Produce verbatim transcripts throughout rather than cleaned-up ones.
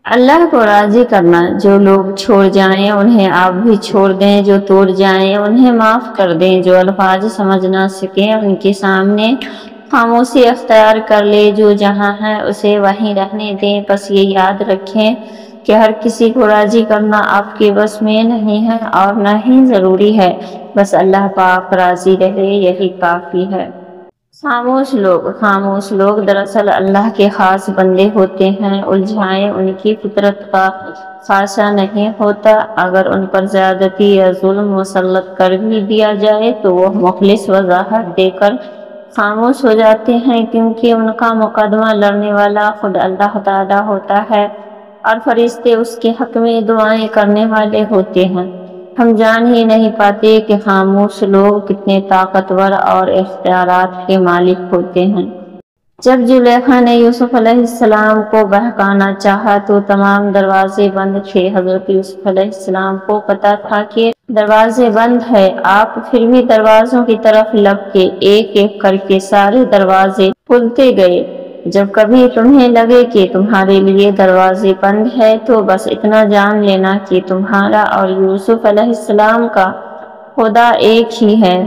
اللہ کو راضی کرنا، جو لوگ چھوڑ جائیں انہیں آپ بھی چھوڑ دیں، جو توڑ جائیں انہیں معاف کر دیں، جو الفاظ سمجھ نہ سکیں ان کے سامنے خاموشی اختیار کر لے، جو جہاں ہے اسے وہیں رہنے دیں۔ بس یہ یاد رکھیں کہ ہر کسی کو راضی کرنا آپ کے بس میں نہیں ہے اور نہ ہی ضروری ہے، بس اللہ پاک راضی رہے یہی کافی ہے۔ خاموش لوگ خاموش لوگ دراصل اللہ کے خاص بندے ہوتے ہیں، الجھائیں ان کی فطرت کا خاصہ نہیں ہوتا۔ اگر ان پر زیادتی یا ظلم مسلط کر بھی دیا جائے تو وہ مخلص وضاحت دے کر خاموش ہو جاتے ہیں، کیونکہ ان کا مقدمہ لڑنے والا خود اللہ تعالیٰ ہوتا ہے اور فرشتے اس کے حق میں دعائیں کرنے والے ہوتے ہیں۔ ہم جان ہی نہیں پاتے کہ خاموش لوگ کتنے طاقتور اور اختیارات کے مالک ہوتے ہیں۔ جب زلیخا نے یوسف علیہ السلام کو بہکانا چاہا تو تمام دروازے بند تھے۔ حضرت یوسف علیہ السلام کو پتہ تھا کہ دروازے بند ہیں، آپ پھر بھی دروازوں کی طرف لپکے، ایک ایک کر کے سارے دروازے کھلتے گئے۔ جب کبھی تمہیں لگے کہ تمہارے لیے دروازے بند ہے تو بس اتنا جان لینا کہ تمہارا اور یوسف علیہ السلام کا خدا ایک ہی ہے۔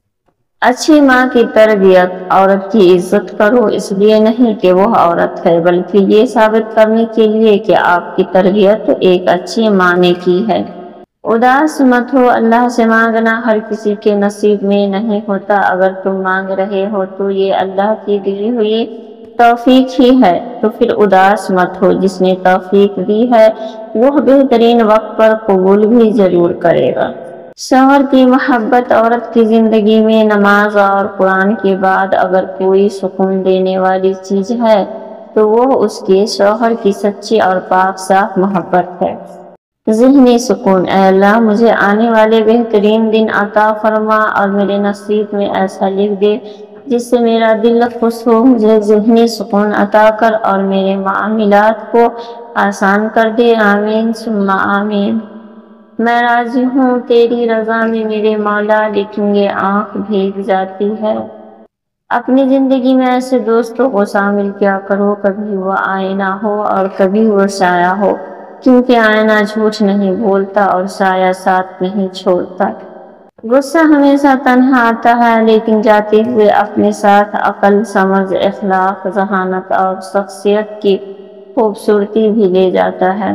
اچھی ماں کی تربیت، عورت کی عزت کرو اس لیے نہیں کہ وہ عورت ہے، بلکہ یہ ثابت کرنے کے لیے کہ آپ کی تربیت ایک اچھی ماں نے کی ہے۔ اداس مت ہو، اللہ سے مانگنا ہر کسی کے نصیب میں نہیں ہوتا۔ اگر تم مانگ رہے ہو تو یہ اللہ کی دی ہوئی توفیق ہی ہے، تو پھر اداس مت ہو۔ جس نے توفیق دی ہے وہ بہترین وقت پر قبول بھی ضرور کرے گا۔ شوہر کی محبت، عورت کی زندگی میں نماز اور قرآن کے بعد اگر کوئی سکون دینے والی چیز ہے تو وہ اس کے شوہر کی سچی اور پاک صاف محبت ہے۔ ذہنی سکون، اے اللہ مجھے آنے والے بہترین دن عطا فرما اور میرے نصیب میں ایسا لکھ دے جس سے میرا دل خوش ہو، مجھے ذہنی سکون عطا کر اور میرے معاملات کو آسان کر دے، آمین ثم آمین۔ میں راضی ہوں تیری رضا میں میرے مولا، لیکن یہ آنکھ بھیگ جاتی ہے۔ اپنی زندگی میں ایسے دوستوں کو شامل کیا کرو، کبھی وہ آئینہ ہو اور کبھی وہ سایہ ہو، کیونکہ آئینہ جھوٹ نہیں بولتا اور سایہ ساتھ نہیں چھوڑتا۔ غصہ ہمیشہ تنہا آتا ہے لیکن جاتے ہوئے اپنے ساتھ عقل، سمجھ، اخلاق، ذہانت اور شخصیت کی خوبصورتی بھی لے جاتا ہے۔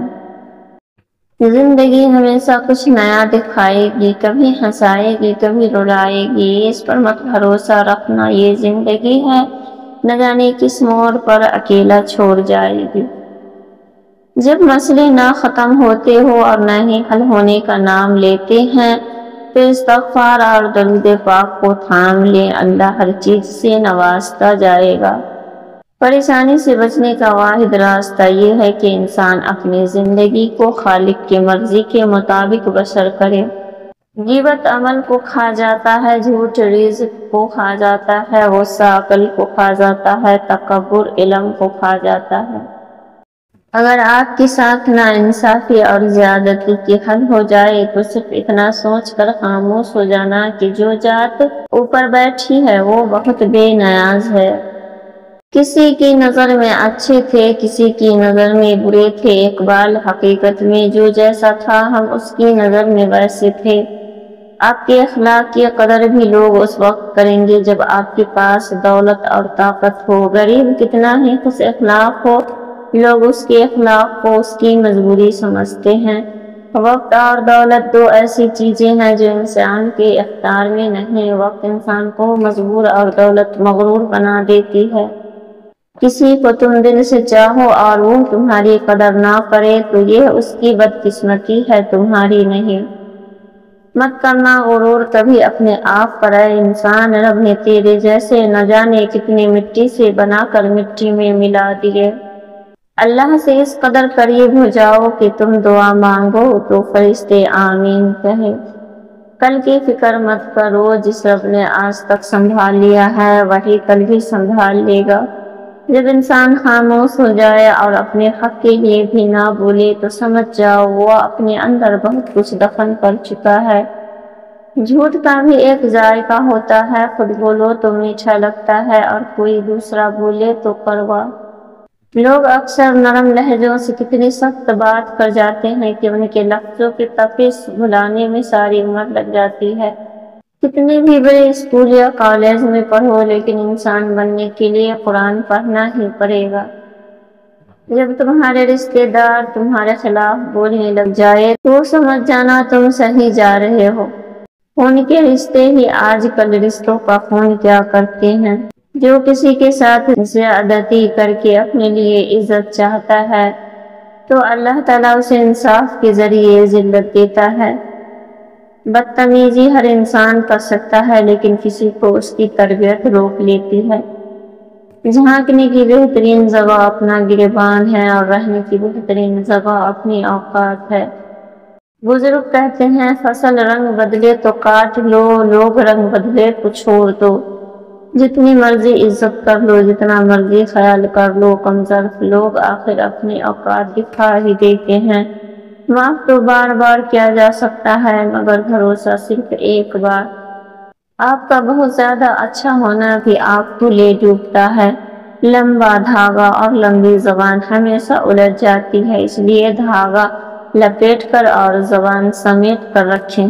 زندگی ہمیشہ کچھ نیا دکھائے گی، کبھی ہنسائے گی کبھی رلائے گی، اس پر مت بھروسہ رکھنا، یہ زندگی ہے نہ جانے کس موڑ پر اکیلا چھوڑ جائے گی۔ جب مسئلے نہ ختم ہوتے ہو اور نہ ہی حل ہونے کا نام لیتے ہیں تو استغفار اور درود پاک کو تھام لیں، اللہ ہر چیز سے نوازتا جائے گا۔ پریشانی سے بچنے کا واحد راستہ یہ ہے کہ انسان اپنی زندگی کو خالق کی مرضی کے مطابق بسر کرے۔ غیبت عمل کو کھا جاتا ہے، جھوٹ رزق کو کھا جاتا ہے، غصہ عقل کو کھا جاتا ہے، تکبر علم کو کھا جاتا ہے۔ اگر آپ کے ساتھ ناانصافی اور زیادتی کی حد ہو جائے تو صرف اتنا سوچ کر خاموش ہو جانا کہ جو ذات اوپر بیٹھی ہے وہ بہت بے نیاز ہے۔ کسی کی نظر میں اچھے تھے، کسی کی نظر میں برے تھے، اقبال حقیقت میں جو جیسا تھا ہم اس کی نظر میں ویسے تھے۔ آپ کے اخلاق کی قدر بھی لوگ اس وقت کریں گے جب آپ کے پاس دولت اور طاقت ہو۔ غریب کتنا ہی خوش اخلاق ہو، لوگ اس کے اخلاق کو اس کی مجبوری سمجھتے ہیں۔ وقت اور دولت دو ایسی چیزیں ہیں جو انسان کے اختیار میں نہیں۔ وقت انسان کو مجبور اور دولت مغرور بنا دیتی ہے۔ کسی کو تم دل سے چاہو اور وہ تمہاری قدر نہ کرے تو یہ اس کی بدقسمتی ہے، تمہاری نہیں۔ مت کرنا غرور کبھی اپنے آپ پر، اے انسان رب نے تیرے جیسے نہ جانے کتنی مٹی سے بنا کر مٹی میں ملا دیے۔ اللہ سے اس قدر قریب ہو جاؤ کہ تم دعا مانگو تو فرشتے آمین کہیں۔ کل کی فکر مت کرو، جس رب نے آج تک سنبھال لیا ہے وہی کل بھی سنبھال لے گا۔ جب انسان خاموش ہو جائے اور اپنے حق کے لیے بھی نہ بولے تو سمجھ جاؤ وہ اپنے اندر بہت کچھ دفن کر چکا ہے۔ جھوٹ کا بھی ایک ذائقہ ہوتا ہے، خود بولو تو میٹھا لگتا ہے اور کوئی دوسرا بولے تو کڑوا۔ لوگ اکثر نرم لہجوں سے کتنی سخت بات کر جاتے ہیں کہ ان کے لفظوں کی تفصیل بھلانے میں ساری عمر لگ جاتی ہے۔ کتنے بھی بڑے اسکول یا کالج میں پڑھو، لیکن انسان بننے کے لیے قرآن پڑھنا ہی پڑے گا۔ جب تمہارے رشتے دار تمہارے خلاف بولنے لگ جائے تو سمجھ جانا تم صحیح جا رہے ہو۔ خون کے رشتے ہی آج کل رشتوں کا خون کیا کرتے ہیں۔ جو کسی کے ساتھ زیادتی کر کے اپنے لیے عزت چاہتا ہے تو اللہ تعالیٰ اسے انصاف کے ذریعے ذلت دیتا ہے۔ بدتمیزی ہر انسان کر سکتا ہے، لیکن کسی کو اس کی تربیت روک لیتی ہے۔ جھانکنے کی بہترین جگہ اپنا گریبان ہے اور رہنے کی بہترین جگہ اپنی اوقات ہے۔ بزرگ کہتے ہیں فصل رنگ بدلے تو کاٹ لو، لوگ رنگ بدلے تو چھوڑ دو۔ جتنی مرضی عزت کر لو، جتنا مرضی خیال کر لو، کم ظرف لوگ آخر اپنے اوقات دکھا ہی دیتے ہیں۔ معاف تو بار بار کیا جا سکتا ہے، مگر بھروسہ صرف ایک بار۔ آپ کا بہت زیادہ اچھا ہونا بھی آپ کو لے ڈوبتا ہے۔ لمبا دھاگا اور لمبی زبان ہمیشہ الجھ جاتی ہے، اس لیے دھاگا لپیٹ کر اور زبان سمیٹ کر رکھیں۔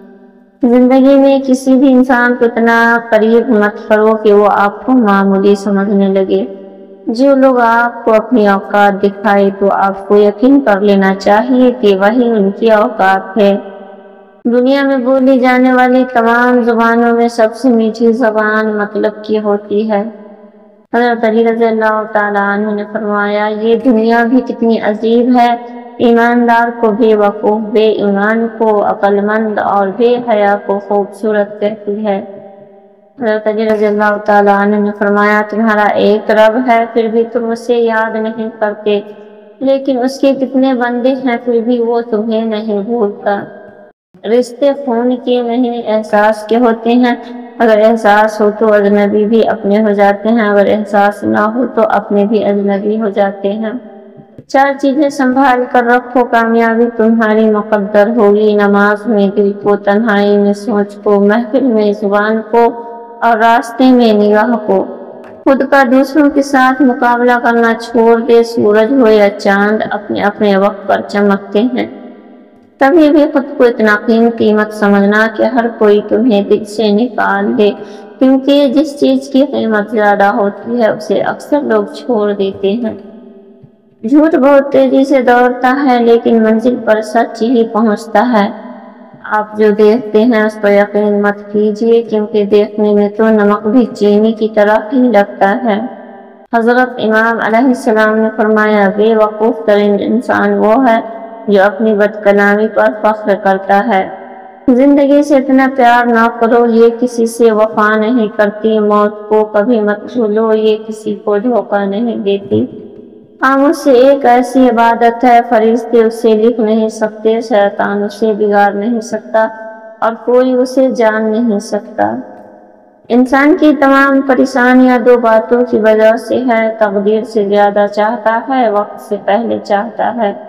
زندگی میں کسی بھی انسان کو اتنا قریب مت کرو کہ وہ آپ کو معمولی سمجھنے لگے۔ جو لوگ آپ کو اپنی اوقات دکھائے تو آپ کو یقین کر لینا چاہیے کہ وہی ان کی اوقات ہے۔ دنیا میں بولی جانے والی تمام زبانوں میں سب سے میٹھی زبان مطلب کی ہوتی ہے۔ حضرت علی رضی اللہ تعالیٰ عنہ نے فرمایا، یہ دنیا بھی کتنی عجیب ہے، ایماندار کو بے وقوف، بے ایمان کو عقل مند اور بے حیا کو خوبصورت کہتی ہے۔ حضرت علی رضی اللہ تعالیٰ عنہ نے فرمایا، تمہارا ایک رب ہے پھر بھی تم اسے یاد نہیں کرتے، لیکن اس کے کتنے بندے ہیں پھر بھی وہ تمہیں نہیں بھولتا۔ رشتے خون کے نہیں احساس کے ہوتے ہیں، اگر احساس ہو تو اجنبی بھی اپنے ہو جاتے ہیں، اگر احساس نہ ہو تو اپنے بھی اجنبی ہو جاتے ہیں۔ چار چیزیں سنبھال کر رکھو، کامیابی تمہاری مقدر ہوگی۔ نماز میں دل کو، تنہائی میں سوچ کو، محفل میں زبان کو اور راستے میں نگاہ کو۔ خود کا دوسروں کے ساتھ مقابلہ کرنا چھوڑ دے، سورج ہو یا چاند اپنے اپنے وقت پر چمکتے ہیں۔ کبھی بھی خود کو اتنا قیمتی مت سمجھنا کہ ہر کوئی تمہیں دل سے نکال دے، کیونکہ جس چیز کی قیمت زیادہ ہوتی ہے اسے اکثر لوگ چھوڑ دیتے ہیں۔ جھوٹ بہت تیزی سے دوڑتا ہے، لیکن منزل پر سچ ہی پہنچتا ہے۔ آپ جو دیکھتے ہیں اس پر یقین مت کیجیے، کیونکہ دیکھنے میں تو نمک بھی چینی کی طرح ہی لگتا ہے۔ حضرت امام علیہ السلام نے فرمایا، بے وقوف ترین انسان وہ ہے جو اپنی بد کلامی پر فخر کرتا ہے۔ زندگی سے اتنا پیار نہ کرو، یہ کسی سے وفا نہیں کرتی۔ موت کو کبھی مت بھولو، یہ کسی کو دھوکہ نہیں دیتی۔ خاموشی ایک ایسی عبادت ہے، فرشتے اسے لکھ نہیں سکتے، شیطان اسے بگاڑ نہیں سکتا اور کوئی اسے جان نہیں سکتا۔ انسان کی تمام پریشانیاں دو باتوں کی وجہ سے ہے، تقدیر سے زیادہ چاہتا ہے، وقت سے پہلے چاہتا ہے۔